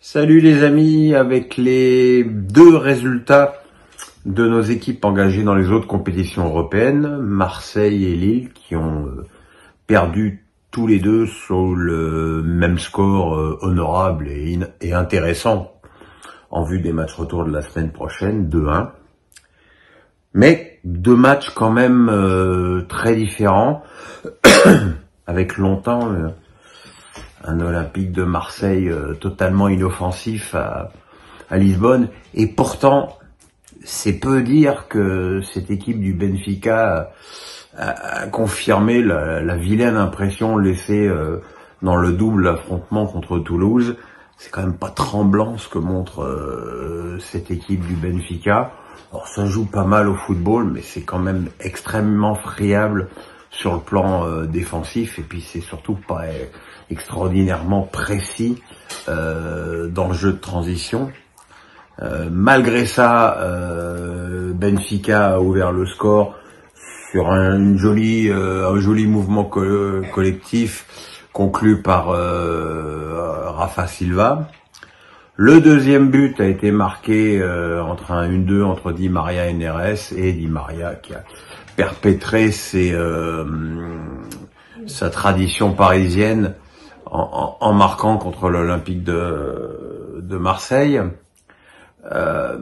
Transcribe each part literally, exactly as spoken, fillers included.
Salut les amis, avec les deux résultats de nos équipes engagées dans les autres compétitions européennes, Marseille et Lille, qui ont perdu tous les deux sur le même score honorable et, et intéressant en vue des matchs retour de la semaine prochaine, deux un. Mais deux matchs quand même euh, très différents, avec longtemps euh, un Olympique de Marseille euh, totalement inoffensif à, à Lisbonne. Et pourtant, c'est peu dire que cette équipe du Benfica a, a confirmé la, la vilaine impression laissée euh, dans le double affrontement contre Toulouse. C'est quand même pas tremblant ce que montre euh, cette équipe du Benfica. Alors ça joue pas mal au football, mais c'est quand même extrêmement friable sur le plan euh, défensif, et puis c'est surtout pas euh, extraordinairement précis euh, dans le jeu de transition. Euh, malgré ça, euh, Benfica a ouvert le score sur un, une jolie, euh, un joli mouvement co collectif conclu par euh, Rafa Silva. Le deuxième but a été marqué euh, entre un un deux entre Di Maria et Neres, et Di Maria qui a perpétré ses, euh, sa tradition parisienne en, en, en marquant contre l'Olympique de, de Marseille. Euh,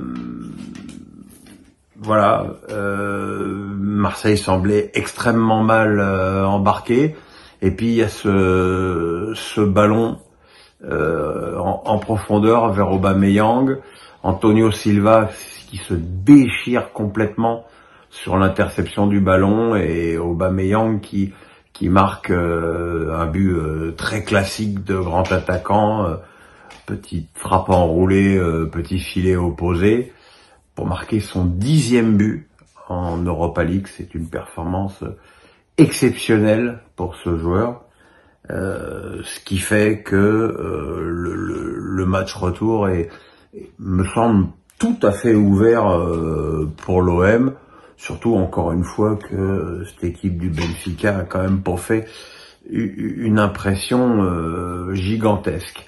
voilà, euh, Marseille semblait extrêmement mal euh, embarqué, et puis il y a ce, ce ballon euh, en, en profondeur vers Aubameyang, Antonio Silva qui se déchire complètement sur l'interception du ballon, et Aubameyang qui qui marque euh, un but euh, très classique de grand attaquant, euh, petite frappe enroulée, euh, petit filet opposé, pour marquer son dixième but en Europa League. C'est une performance exceptionnelle pour ce joueur, euh, ce qui fait que euh, le, le, le match retour est, me semble tout à fait ouvert euh, pour l'O M. Surtout, encore une fois, que cette équipe du Benfica a quand même pas fait une impression euh, gigantesque.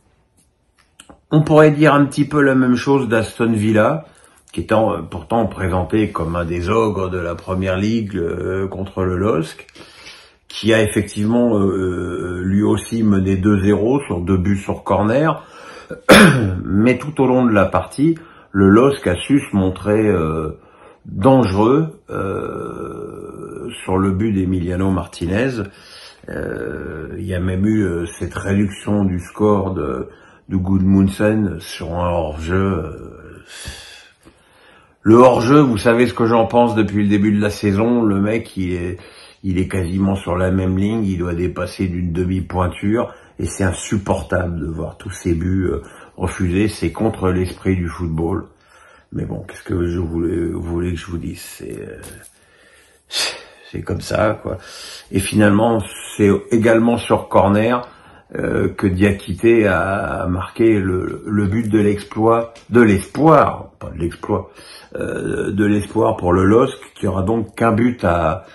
On pourrait dire un petit peu la même chose d'Aston Villa, qui étant euh, pourtant présenté comme un des ogres de la Première Ligue euh, contre le L O S C, qui a effectivement euh, lui aussi mené deux zéro sur deux buts sur corner. Mais tout au long de la partie, le L O S C a su se montrer euh, dangereux euh, sur le but d'Emiliano Martinez. Euh, il y a même eu euh, cette réduction du score de, de Gudmundsson sur un hors-jeu. Euh, le hors-jeu, vous savez ce que j'en pense depuis le début de la saison. Le mec, il est, il est quasiment sur la même ligne, il doit dépasser d'une demi-pointure, et c'est insupportable de voir tous ces buts euh, refusés. C'est contre l'esprit du football. Mais bon, qu'est-ce que je voulais, vous voulez que je vous dise, c'est euh, c'est comme ça, quoi. Et finalement, c'est également sur corner euh, que Diakité a marqué le, le but de l'exploit, de l'espoir, pas de l'exploit, euh, de l'espoir pour le L O S C, qui aura donc qu'un but à,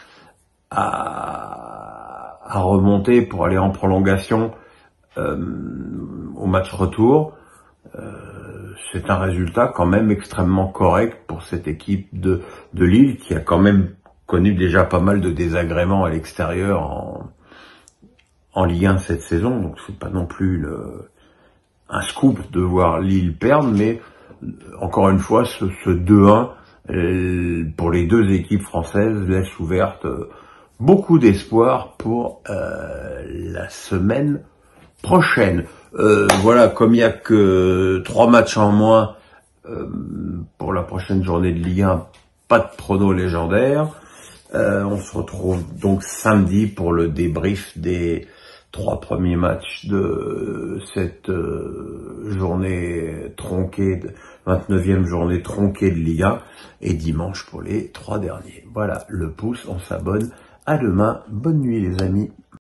à à remonter pour aller en prolongation euh, au match retour. Euh, c'est un résultat quand même extrêmement correct pour cette équipe de, de Lille, qui a quand même connu déjà pas mal de désagréments à l'extérieur en, en Ligue un cette saison. Donc c'est pas non plus le, un scoop de voir Lille perdre, mais encore une fois, ce, ce deux un euh, pour les deux équipes françaises laisse ouverte euh, beaucoup d'espoir pour euh, la semaine prochaine. Euh, voilà, comme il y a que trois matchs en moins euh, pour la prochaine journée de Ligue un, pas de prono légendaire. Euh, on se retrouve donc samedi pour le débrief des trois premiers matchs de cette euh, journée tronquée, de vingt-neuvième journée tronquée de Ligue un, et dimanche pour les trois derniers. Voilà, le pouce, on s'abonne. À demain, bonne nuit les amis.